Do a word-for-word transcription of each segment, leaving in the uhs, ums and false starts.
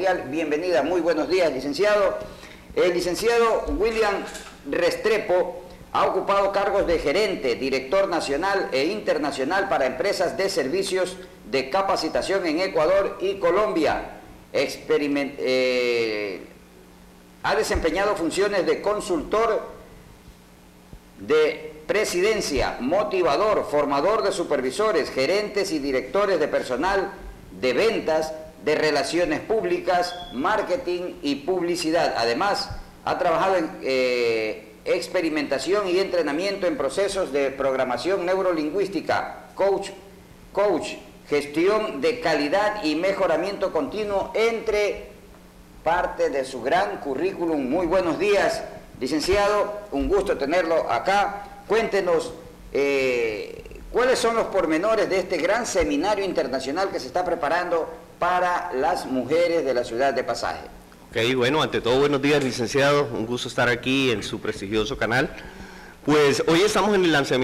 cordial bienvenida. Muy buenos días, licenciado. El licenciado William Restrepo ha ocupado cargos de gerente, director nacional e internacional para empresas de servicios de capacitación en Ecuador y Colombia. Experiment, eh, ha desempeñado funciones de consultor, de presidencia, motivador, formador de supervisores, gerentes y directores de personal, de ventas, de relaciones públicas, marketing y publicidad. Además, ha trabajado en eh, experimentación y entrenamiento en procesos de programación neurolingüística, coach, coach, gestión de calidad y mejoramiento continuo, entre parte de su gran currículum. Muy buenos días, licenciado, un gusto tenerlo acá. Cuéntenos eh, cuáles son los pormenores de este gran seminario internacional que se está preparando para las mujeres de la ciudad de Pasaje. Ok, bueno, ante todo, buenos días, licenciado, un gusto estar aquí en su prestigioso canal. Pues hoy estamos en el lanzamiento.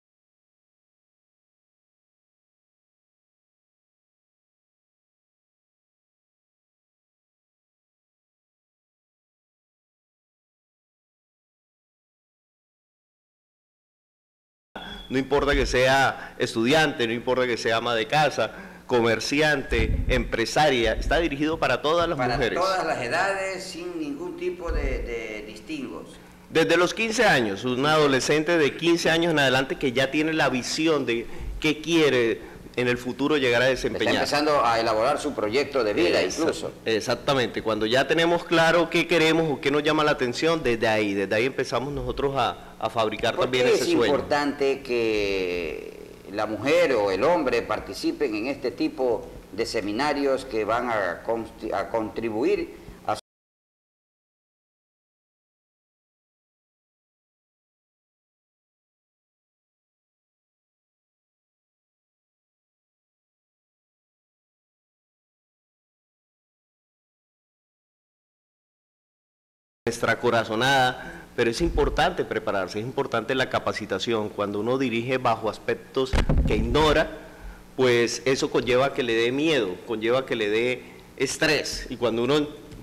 No importa que sea estudiante, no importa que sea ama de casa, comerciante, empresaria, está dirigido para todas las para mujeres. Para todas las edades, sin ningún tipo de, de distingos. Desde los quince años, un adolescente de quince años en adelante que ya tiene la visión de qué quiere en el futuro llegar a desempeñar. Está empezando a elaborar su proyecto de vida. Exact, incluso. Exactamente, cuando ya tenemos claro qué queremos o qué nos llama la atención, desde ahí, desde ahí empezamos nosotros a, a fabricar también ese sueño. ¿Por qué es importante que la mujer o el hombre participen en este tipo de seminarios que van a, a contribuir a su nuestra corazonada? Pero es importante prepararse, es importante la capacitación. Cuando uno dirige bajo aspectos que ignora, pues eso conlleva que le dé miedo, conlleva que le dé estrés. Y cuando uno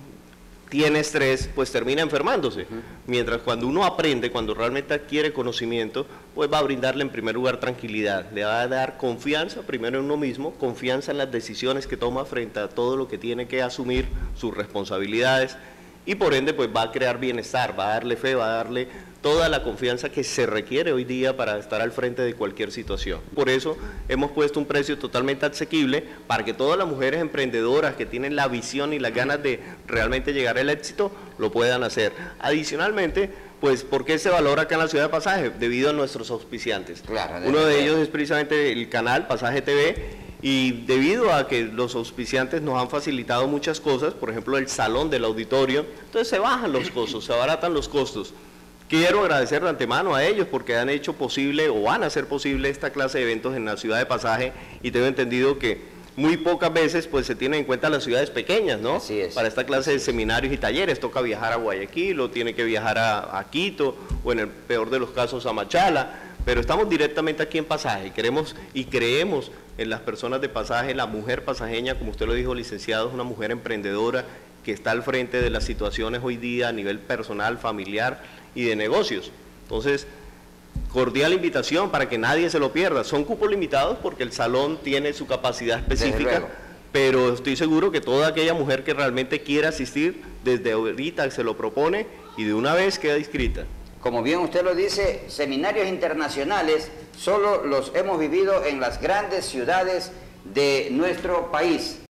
tiene estrés, pues termina enfermándose. Uh-huh. Mientras cuando uno aprende, cuando realmente adquiere conocimiento, pues va a brindarle en primer lugar tranquilidad. Le va a dar confianza primero en uno mismo, confianza en las decisiones que toma frente a todo lo que tiene que asumir, sus responsabilidades. Y por ende pues va a crear bienestar, va a darle fe, va a darle toda la confianza que se requiere hoy día para estar al frente de cualquier situación. Por eso hemos puesto un precio totalmente asequible para que todas las mujeres emprendedoras que tienen la visión y las ganas de realmente llegar al éxito, lo puedan hacer. Adicionalmente, pues, ¿por qué se valora acá en la ciudad de Pasaje? Debido a nuestros auspiciantes. Claro, Uno de ellos es precisamente el canal Pasaje T V. Y debido a que los auspiciantes nos han facilitado muchas cosas, por ejemplo el salón del auditorio, entonces se bajan los costos, se abaratan los costos. Quiero agradecer de antemano a ellos porque han hecho posible o van a hacer posible esta clase de eventos en la ciudad de Pasaje, y tengo entendido que muy pocas veces pues se tienen en cuenta las ciudades pequeñas, ¿no? Así es. Para esta clase de seminarios y talleres toca viajar a Guayaquil o tiene que viajar a, a Quito o en el peor de los casos a Machala. Pero estamos directamente aquí en Pasaje, queremos y creemos en las personas de Pasaje. La mujer pasajeña, como usted lo dijo, licenciado, es una mujer emprendedora que está al frente de las situaciones hoy día a nivel personal, familiar y de negocios. Entonces, cordial invitación para que nadie se lo pierda. Son cupos limitados porque el salón tiene su capacidad específica, pero estoy seguro que toda aquella mujer que realmente quiera asistir, desde ahorita se lo propone y de una vez queda inscrita. Como bien usted lo dice, seminarios internacionales solo los hemos vivido en las grandes ciudades de nuestro país.